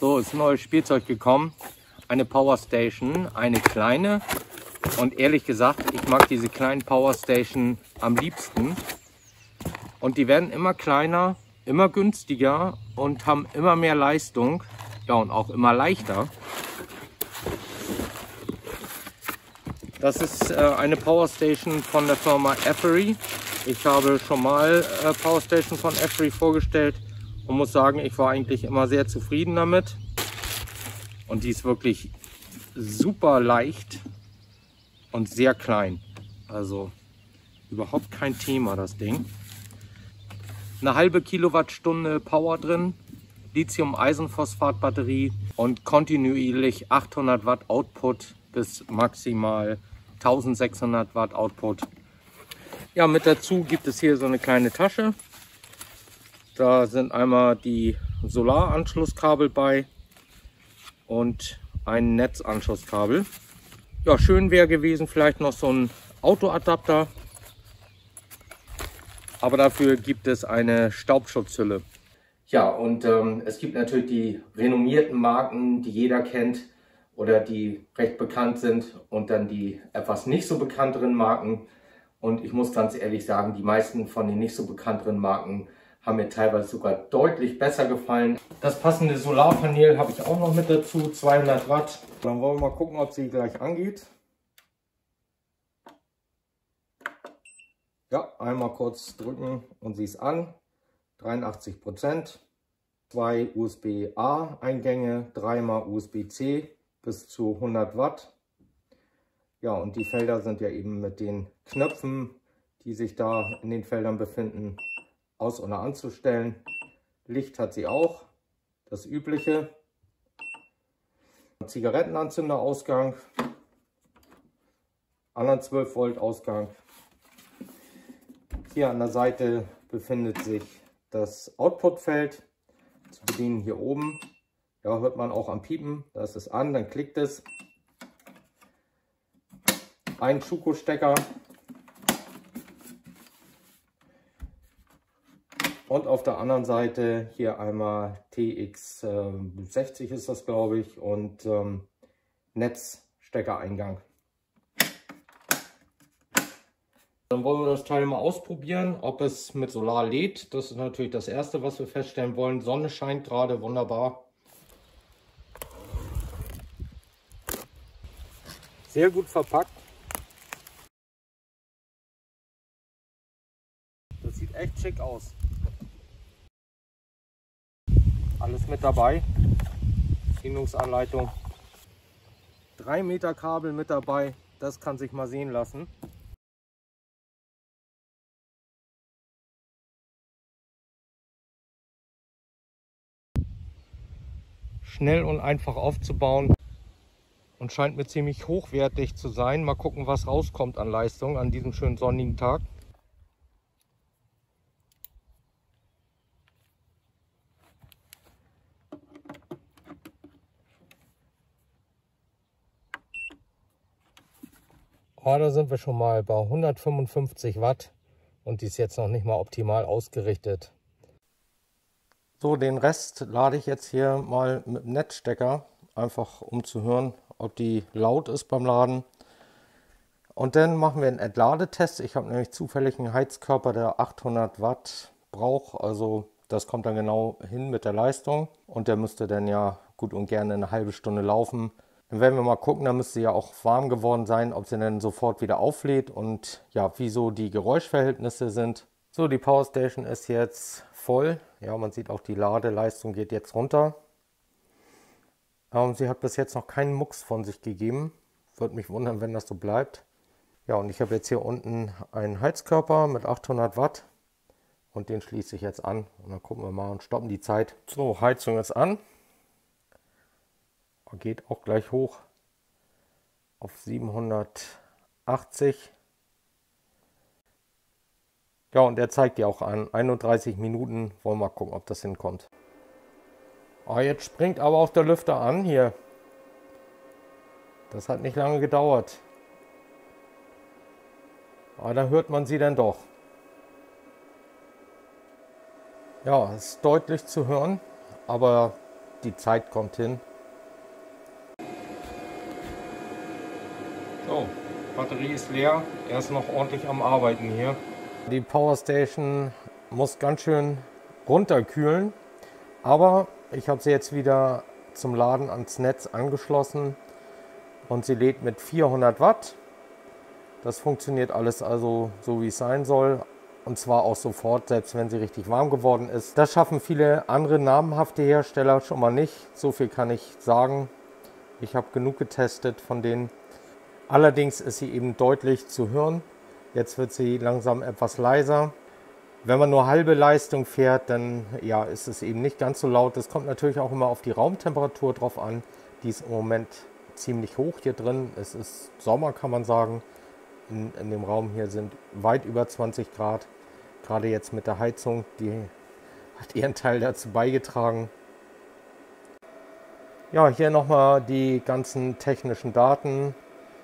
So, ist neues Spielzeug gekommen. Eine Powerstation, eine kleine. Und ehrlich gesagt, ich mag diese kleinen Powerstation am liebsten. Und die werden immer kleiner, immer günstiger und haben immer mehr Leistung. Ja, und auch immer leichter. Das ist eine Powerstation von der Firma Every. Ich habe schon mal Powerstation von Every vorgestellt und muss sagen, ich war eigentlich immer sehr zufrieden damit. Und die ist wirklich super leicht und sehr klein. Also überhaupt kein Thema, das Ding. Eine halbe Kilowattstunde Power drin, Lithium-Eisenphosphat-Batterie und kontinuierlich 800 Watt Output bis maximal 1600 Watt Output. Ja, mit dazu gibt es hier so eine kleine Tasche. Da sind einmal die Solaranschlusskabel bei und ein Netzanschlusskabel. Ja, schön wäre gewesen vielleicht noch so ein Autoadapter. Aber dafür gibt es eine Staubschutzhülle. Ja, und es gibt natürlich die renommierten Marken, die jeder kennt oder die recht bekannt sind, und dann die etwas nicht so bekannteren Marken. Und ich muss ganz ehrlich sagen, die meisten von den nicht so bekannteren Marken haben mir teilweise sogar deutlich besser gefallen. Das passende Solarpanel habe ich auch noch mit dazu, 200 Watt. Dann wollen wir mal gucken, ob sie gleich angeht. Ja, einmal kurz drücken und sie ist an. 83%. 2 USB-A-Eingänge, 3x USB-C bis zu 100 Watt. Ja, und die Felder sind ja eben mit den Knöpfen, die sich da in den Feldern befinden, aus- oder anzustellen. Licht hat sie auch, das übliche. Zigarettenanzünderausgang, anderen 12 Volt Ausgang. Hier an der Seite befindet sich das Output-Feld, zu bedienen hier oben. Ja, hört man auch am Piepen, da ist es an, dann klickt es. Ein Schuko-Stecker und auf der anderen Seite hier einmal TX60 ist das, glaube ich, und Netzsteckereingang. Dann wollen wir das Teil mal ausprobieren, ob es mit Solar lädt. Das ist natürlich das Erste, was wir feststellen wollen. Sonne scheint gerade wunderbar. Sehr gut verpackt. Das sieht echt schick aus. Alles mit dabei. Bedienungsanleitung. 3 Meter Kabel mit dabei. Das kann sich mal sehen lassen. Schnell und einfach aufzubauen und scheint mir ziemlich hochwertig zu sein. Mal gucken, was rauskommt an Leistung an diesem schönen sonnigen Tag. Oh, da sind wir schon mal bei 155 Watt und die ist jetzt noch nicht mal optimal ausgerichtet. So, den Rest lade ich jetzt hier mal mit dem Netzstecker, einfach um zu hören, ob die laut ist beim Laden. Und dann machen wir einen Entladetest. Ich habe nämlich zufällig einen Heizkörper, der 800 Watt braucht. Also das kommt dann genau hin mit der Leistung. Und der müsste dann ja gut und gerne eine halbe Stunde laufen. Dann werden wir mal gucken, da müsste ja auch warm geworden sein, ob sie dann sofort wieder auflädt und ja, wieso die Geräuschverhältnisse sind. So, die Powerstation ist jetzt voll. Ja, man sieht auch, die Ladeleistung geht jetzt runter. Sie hat bis jetzt noch keinen Mucks von sich gegeben. Würde mich wundern, wenn das so bleibt. Ja, und ich habe jetzt hier unten einen Heizkörper mit 800 Watt und den schließe ich jetzt an. Und dann gucken wir mal und stoppen die Zeit. So, Heizung ist an. Geht auch gleich hoch auf 780. Ja, und der zeigt ja auch an 31 Minuten. Wollen wir mal gucken, ob das hinkommt. Oh, jetzt springt aber auch der Lüfter an hier. Das hat nicht lange gedauert. Aber da hört man sie dann doch. Ja, ist deutlich zu hören, aber die Zeit kommt hin. So, Batterie ist leer, er ist noch ordentlich am Arbeiten hier. Die Powerstation muss ganz schön runterkühlen, aber ich habe sie jetzt wieder zum Laden ans Netz angeschlossen und sie lädt mit 400 Watt. Das funktioniert alles also so, wie es sein soll, und zwar auch sofort, selbst wenn sie richtig warm geworden ist. Das schaffen viele andere namhafte Hersteller schon mal nicht, so viel kann ich sagen. Ich habe genug getestet von denen. Allerdings ist sie eben deutlich zu hören. Jetzt wird sie langsam etwas leiser. Wenn man nur halbe Leistung fährt, dann ja, ist es eben nicht ganz so laut. Das kommt natürlich auch immer auf die Raumtemperatur drauf an. Die ist im Moment ziemlich hoch hier drin. Es ist Sommer, kann man sagen. In dem Raum hier sind weit über 20 Grad. Gerade jetzt mit der Heizung, die hat ihren Teil dazu beigetragen. Ja, hier nochmal die ganzen technischen Daten.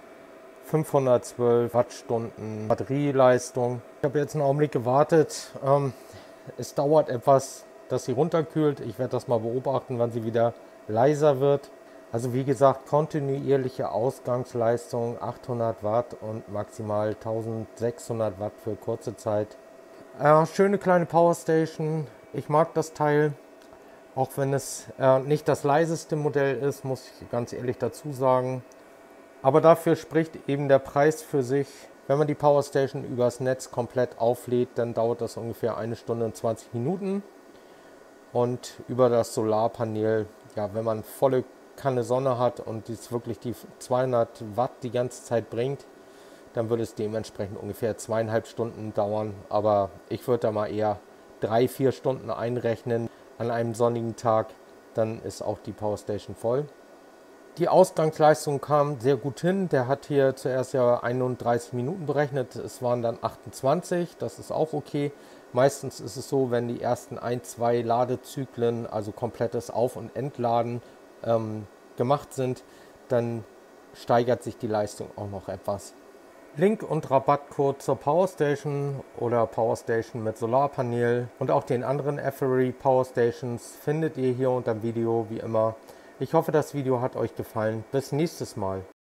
512 Wattstunden Batterieleistung. Ich habe jetzt einen Augenblick gewartet. Es dauert etwas, dass sie runterkühlt. Ich werde das mal beobachten, wann sie wieder leiser wird. Also wie gesagt, kontinuierliche Ausgangsleistung 800 Watt und maximal 1600 Watt für kurze Zeit. Schöne kleine Powerstation. Ich mag das Teil, auch wenn es nicht das leiseste Modell ist, muss ich ganz ehrlich dazu sagen. Aber dafür spricht eben der Preis für sich. Wenn man die Powerstation übers Netz komplett auflädt, dann dauert das ungefähr 1 Stunde und 20 Minuten. Und über das Solarpanel, ja, wenn man volle Kanne Sonne hat und es wirklich die 200 Watt die ganze Zeit bringt, dann würde es dementsprechend ungefähr 2,5 Stunden dauern. Aber ich würde da mal eher 3-4 Stunden einrechnen an einem sonnigen Tag. Dann ist auch die Powerstation voll. Die Ausgangsleistung kam sehr gut hin. Der hat hier zuerst ja 31 Minuten berechnet. Es waren dann 28. Das ist auch okay. Meistens ist es so, wenn die ersten 1-2 Ladezyklen, also komplettes Auf- und Entladen, gemacht sind, dann steigert sich die Leistung auch noch etwas. Link und Rabattcode zur Powerstation oder Powerstation mit Solarpanel und auch den anderen Every Powerstations findet ihr hier unter dem Video wie immer. Ich hoffe, das Video hat euch gefallen. Bis nächstes Mal.